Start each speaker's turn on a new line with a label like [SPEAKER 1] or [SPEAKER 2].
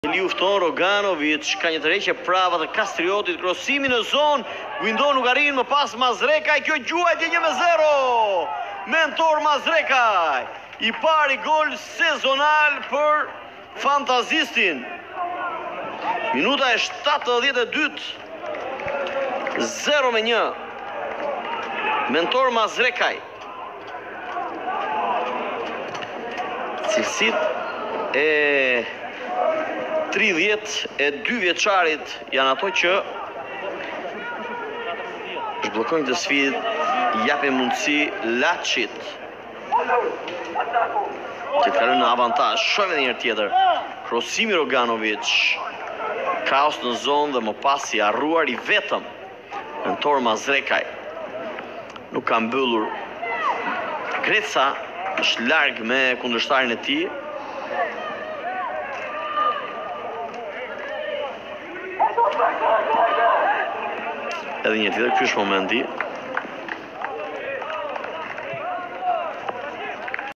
[SPEAKER 1] Lufton Roganovic ka një tërheqje prava të Kastriotit, krosimi në zonë, Guindo nuk arrin më pas Mazrekaj, kjo gjuajtje 1-0. Mentor Mazrekaj, i pari gol sezonal për fantazistin. Minuta e 72, 0-1. Mentor Mazrekaj. Cilësit e 32 vjeçarit janë ato që zhbllokojnë të sfidë, japin mundësi Laçit që të kalojnë në avantazh. Shohim edhe një herë tjetër. Krosimi Roganovic, kaos në zonë dhe më pas i harruar i vetëm Mentor Mazrekaj. Nuk ka mbyllur. Greca është larg me kundërshtarin e tij. Edhe një tjetër, ky është momenti.